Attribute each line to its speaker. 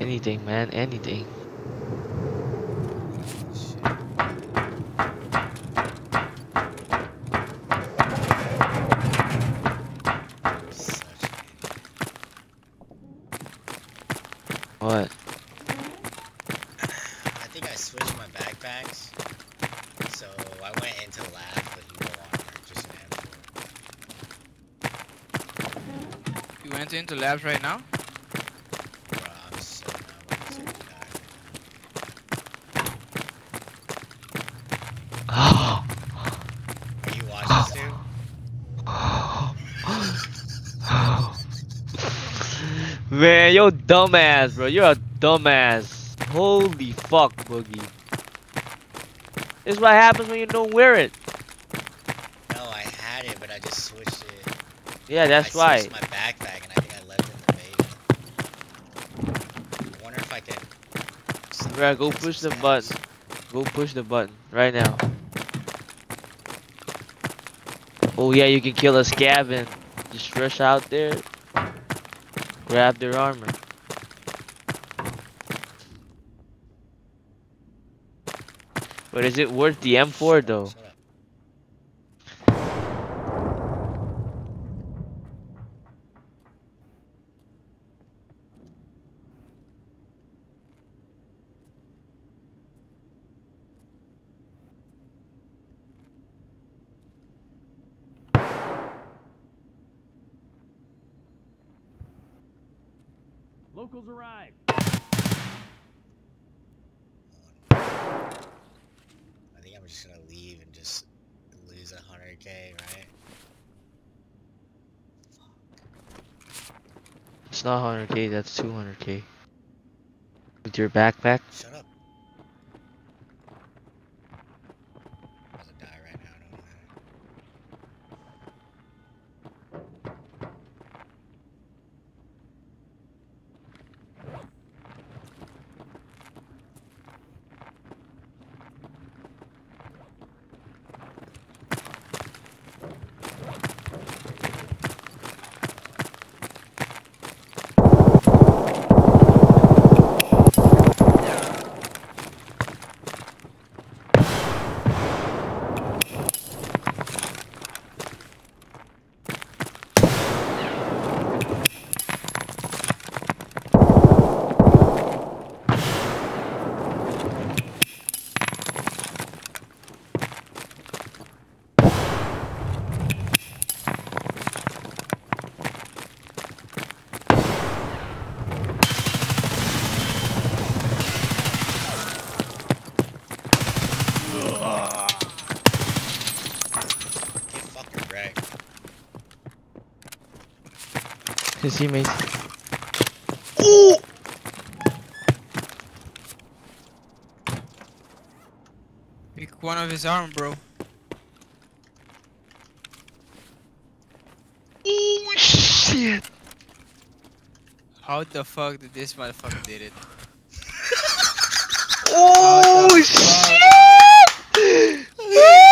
Speaker 1: Anything, man. Anything.
Speaker 2: Such an
Speaker 1: What?
Speaker 2: I think I switched my backpacks, so I went into lab with no armor, just an M4.
Speaker 3: You went into labs right now?
Speaker 2: Bro, I'm so not about to die
Speaker 1: Oh.
Speaker 2: right now. Are you watching this, dude?
Speaker 1: Man, you're dumbass, bro. You're a dumbass. Holy fuck, Boogie. This is what happens when you don't wear it.
Speaker 2: No, I had it, but I just switched it.
Speaker 1: Yeah, that's
Speaker 2: I
Speaker 1: why.
Speaker 2: switched my backpack, and I think I left it in the beta. I wonder if I can.
Speaker 1: Bro, go push the button. Go push the button right now. Oh yeah, you can kill a scab and just rush out there. Grab their armor. But is it worth the M4 though?
Speaker 2: Shut up.
Speaker 4: Locals arrived.
Speaker 2: I think I'm just gonna leave and just lose 100K, right?
Speaker 1: It's not 100k, that's 200k. With your backpack?
Speaker 2: Shut up. I'm gonna die right now, don't I? Get fucking wrecked.
Speaker 1: His teammates.
Speaker 3: Pick one of his arm, bro.
Speaker 1: Oh shit!
Speaker 3: How the fuck did this motherfucker did it?
Speaker 1: Oh
Speaker 3: How the
Speaker 1: shit!